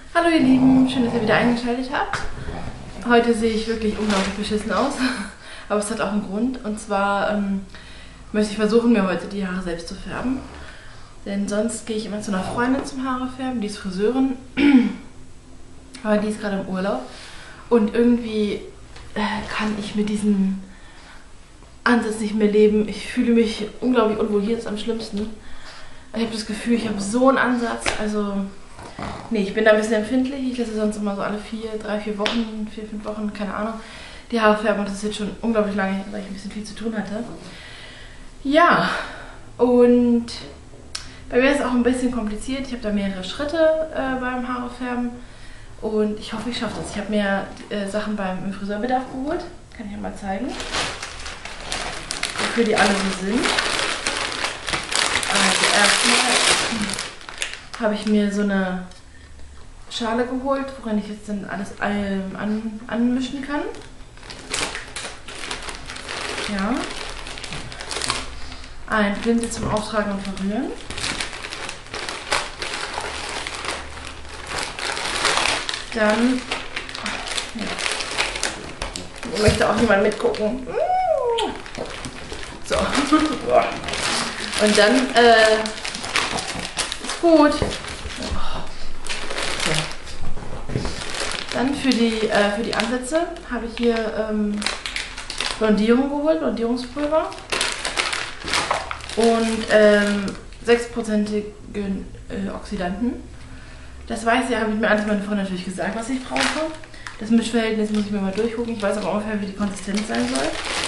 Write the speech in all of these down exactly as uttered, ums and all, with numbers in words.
Hallo ihr Lieben, schön, dass ihr wieder eingeschaltet habt. Heute sehe ich wirklich unglaublich beschissen aus, aber es hat auch einen Grund. Und zwar ähm, möchte ich versuchen, mir heute die Haare selbst zu färben. Denn sonst gehe ich immer zu einer Freundin zum Haare färben, die ist Friseurin, aber die ist gerade im Urlaub. Und irgendwie äh, kann ich mit diesem Ansatz nicht mehr leben. Ich fühle mich unglaublich unwohl, hier ist es am schlimmsten. Ich habe das Gefühl, ich habe so einen Ansatz, also... Nee, ich bin da ein bisschen empfindlich. Ich lasse sonst immer so alle vier, drei, vier Wochen, vier, fünf Wochen, keine Ahnung, die Haare färben. Und das ist jetzt schon unglaublich lange her, weil ich ein bisschen viel zu tun hatte. Ja, und bei mir ist es auch ein bisschen kompliziert. Ich habe da mehrere Schritte äh, beim Haarefärben. Und ich hoffe, ich schaffe das. Ich habe mir äh, Sachen beim im Friseurbedarf geholt. Kann ich euch mal zeigen, wofür die alle so sind. Also erstmal habe ich mir so eine Schale geholt, worin ich jetzt dann alles ähm, an, anmischen kann. Ja. Ein Pinsel zum Auftragen und Verrühren. Dann ja. Möchte auch jemand mitgucken. So. Und dann äh, ist gut. So. Dann für die, äh, für die Ansätze habe ich hier ähm, Blondierung geholt, Blondierungspulver. Und ähm, sechs prozentigen äh, Oxidanten. Das weiß ich, habe ich mir alles meine Freundin natürlich gesagt, was ich brauche. Das Mischverhältnis muss ich mir mal durchgucken. Ich weiß aber ungefähr, wie die Konsistenz sein soll.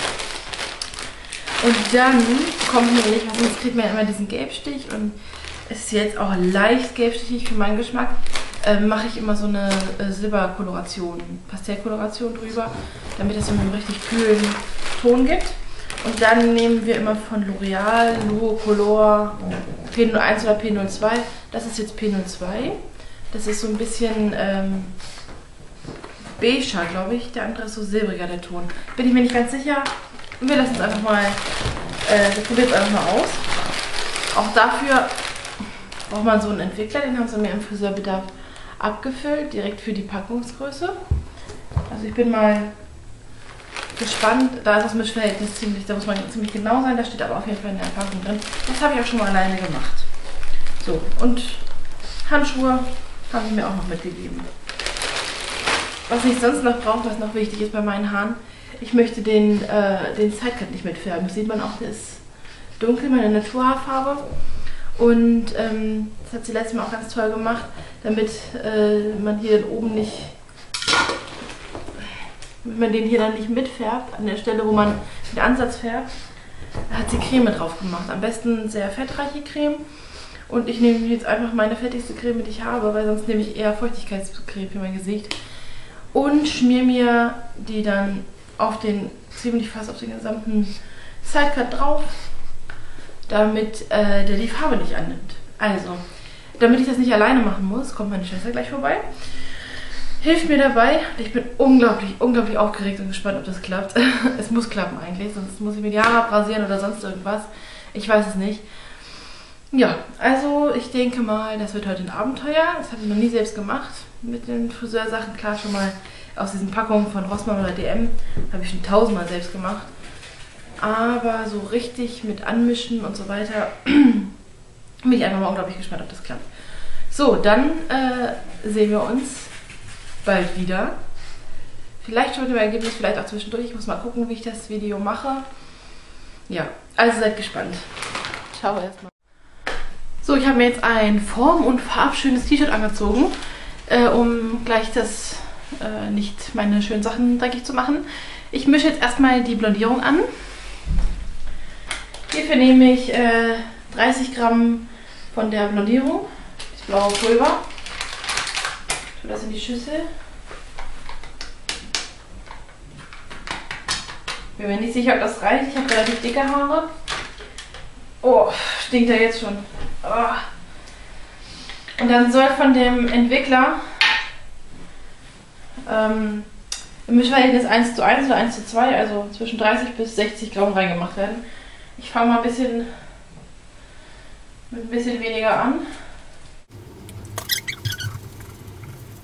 Und dann kommt nämlich, was sonst kriegt man ja immer diesen Gelbstich und es ist jetzt auch leicht gelbstichig für meinen Geschmack, äh, mache ich immer so eine äh, Silberkoloration, Pastellkoloration drüber, damit es so einen richtig kühlen Ton gibt. Und dann nehmen wir immer von L'Oreal, Luo Color P null eins oder P null zwei. Das ist jetzt P null zwei. Das ist so ein bisschen ähm, beiger, glaube ich. Der andere ist so silbriger, der Ton. Bin ich mir nicht ganz sicher. Wir lassen es einfach mal, äh, wir probieren es einfach mal aus. Auch dafür braucht man so einen Entwickler, den haben sie mir im Friseurbedarf abgefüllt, direkt für die Packungsgröße. Also ich bin mal gespannt, da ist das Mischverhältnis ziemlich, da muss man ziemlich genau sein, da steht aber auf jeden Fall in der Packung drin. Das habe ich auch schon mal alleine gemacht. So, und Handschuhe haben sie mir auch noch mitgegeben. Was ich sonst noch brauche, was noch wichtig ist bei meinen Haaren, ich möchte den, äh, den Sidecut nicht mitfärben. Das sieht man auch, der ist dunkel, meine Naturhaarfarbe. Und ähm, das hat sie letztes Mal auch ganz toll gemacht, damit äh, man hier oben nicht, damit man den hier dann nicht mitfärbt, an der Stelle, wo man den Ansatz färbt, da hat sie Creme drauf gemacht. Am besten sehr fettreiche Creme. Und ich nehme jetzt einfach meine fettigste Creme, die ich habe, weil sonst nehme ich eher Feuchtigkeitscreme für mein Gesicht. Und schmier mir die dann auf den, ziemlich fast auf den gesamten Sidecut drauf, damit äh, der die Farbe nicht annimmt. Also, damit ich das nicht alleine machen muss, kommt meine Schwester gleich vorbei, hilft mir dabei. Ich bin unglaublich, unglaublich aufgeregt und gespannt, ob das klappt. Es muss klappen eigentlich, sonst muss ich mir die Haare abrasieren oder sonst irgendwas. Ich weiß es nicht. Ja, also ich denke mal, das wird heute ein Abenteuer. Das habe ich noch nie selbst gemacht mit den Friseursachen. Klar, schon mal aus diesen Packungen von Rossmann oder D M habe ich schon tausendmal selbst gemacht. Aber so richtig mit Anmischen und so weiter bin ich einfach mal unglaublich gespannt, ob das klappt. So, dann äh, sehen wir uns bald wieder. Vielleicht schon mit dem Ergebnis, vielleicht auch zwischendurch. Ich muss mal gucken, wie ich das Video mache. Ja, also seid gespannt. Ciao erstmal. So, ich habe mir jetzt ein form- und farbschönes T-Shirt angezogen, äh, um gleich das äh, nicht meine schönen Sachen dreckig zu machen. Ich mische jetzt erstmal die Blondierung an. Hierfür nehme ich äh, dreißig Gramm von der Blondierung, das blaue Pulver. Ich tue das in die Schüssel. Bin mir nicht sicher, ob das reicht. Ich habe relativ dicke Haare. Oh, stinkt ja jetzt schon. Oh. Und dann soll von dem Entwickler ähm, im Mischverhältnis eins zu eins oder eins zu zwei, also zwischen dreißig bis sechzig Gramm reingemacht werden. Ich fange mal ein bisschen mit ein bisschen weniger an.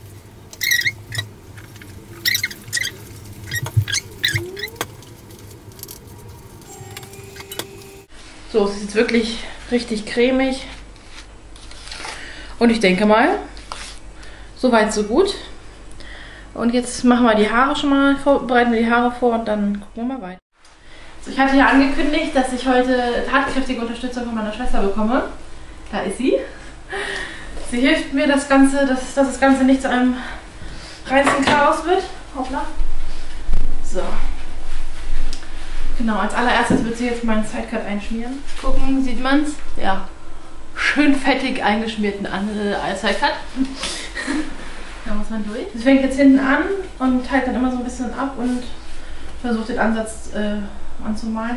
So, es ist jetzt wirklich richtig cremig. Und ich denke mal, soweit so gut. Und jetzt machen wir die Haare schon mal, vor, bereiten wir die Haare vor und dann gucken wir mal weiter. So, ich hatte ja angekündigt, dass ich heute tatkräftige Unterstützung von meiner Schwester bekomme. Da ist sie. Sie hilft mir, das Ganze, dass, dass das Ganze nicht zu einem reinsten Chaos wird. Hoppla. So. Genau, als allererstes wird sie jetzt meinen Sidecut einschmieren. Gucken, sieht man's? Ja. Schön fettig eingeschmierten äh, Sidecut. Da muss man durch. Sie fängt jetzt hinten an und teilt dann immer so ein bisschen ab und versucht den Ansatz äh, anzumalen.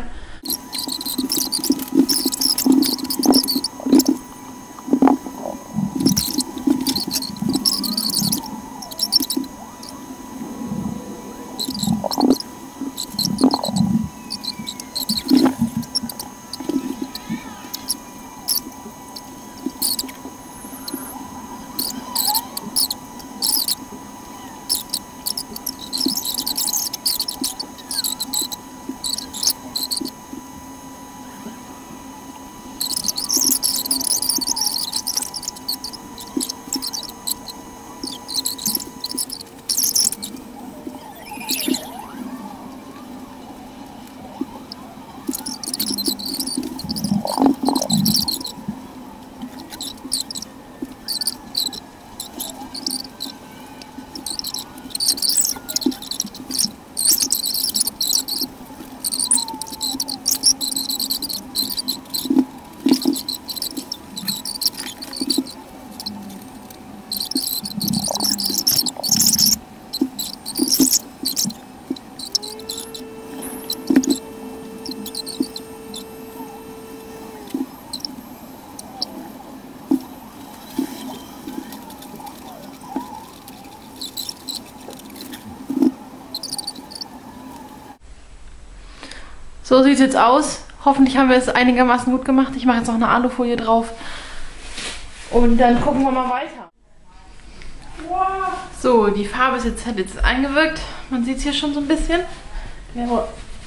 So sieht es jetzt aus. Hoffentlich haben wir es einigermaßen gut gemacht. Ich mache jetzt noch eine Alufolie drauf. Und dann gucken wir mal weiter. So, die Farbe ist jetzt, hat jetzt eingewirkt. Man sieht es hier schon so ein bisschen. Ja,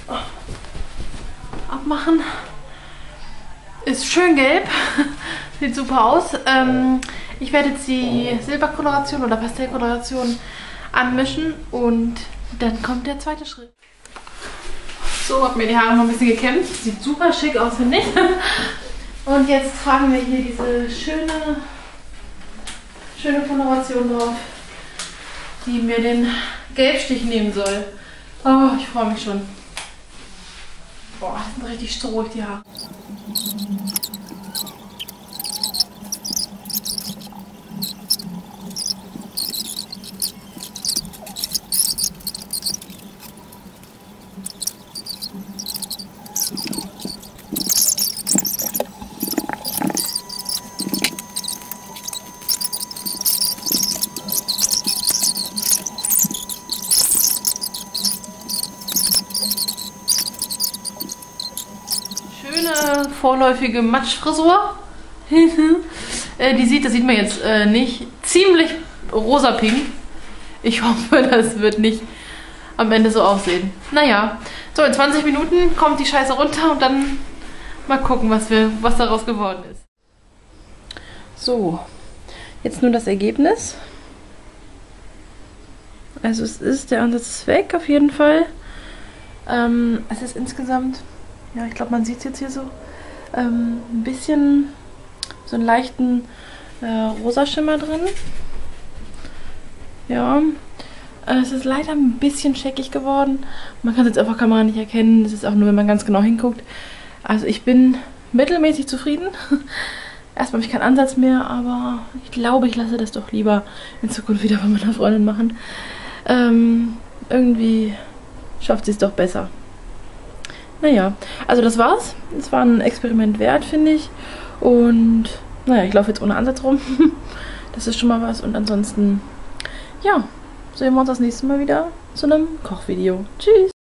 abmachen. Ist schön gelb. Sieht super aus. Ähm, ich werde jetzt die Silberkoloration oder Pastellkoloration anmischen. Und dann kommt der zweite Schritt. So, habe mir die Haare noch ein bisschen gekämmt. Sieht super schick aus, finde ich. Und jetzt tragen wir hier diese schöne, schöne Koloration drauf, die mir den Gelbstich nehmen soll. Oh, ich freue mich schon. Boah, das sind richtig strohig, die Haare. Schöne vorläufige Matschfrisur. äh, die sieht, das sieht man jetzt äh, nicht, ziemlich rosa-pink. Ich hoffe, das wird nicht am Ende so aussehen. Naja, so in zwanzig Minuten kommt die Scheiße runter und dann mal gucken, was, wir, was daraus geworden ist. So, jetzt nur das Ergebnis. Also es ist, der Ansatz ist weg auf jeden Fall. Ähm, es ist insgesamt, ja, ich glaube, man sieht es jetzt hier so, ähm, ein bisschen so einen leichten äh, Rosaschimmer drin. Ja, äh, es ist leider ein bisschen scheckig geworden. Man kann es jetzt auf der Kamera nicht erkennen. Es ist auch nur, wenn man ganz genau hinguckt. Also ich bin mittelmäßig zufrieden. Erstmal habe ich keinen Ansatz mehr, aber ich glaube, ich lasse das doch lieber in Zukunft wieder bei meiner Freundin machen. Ähm, irgendwie schafft sie es doch besser. Naja, also das war's. Es war ein Experiment wert, finde ich. Und naja, ich laufe jetzt ohne Ansatz rum. Das ist schon mal was. Und ansonsten, ja, sehen wir uns das nächste Mal wieder zu einem Kochvideo. Tschüss!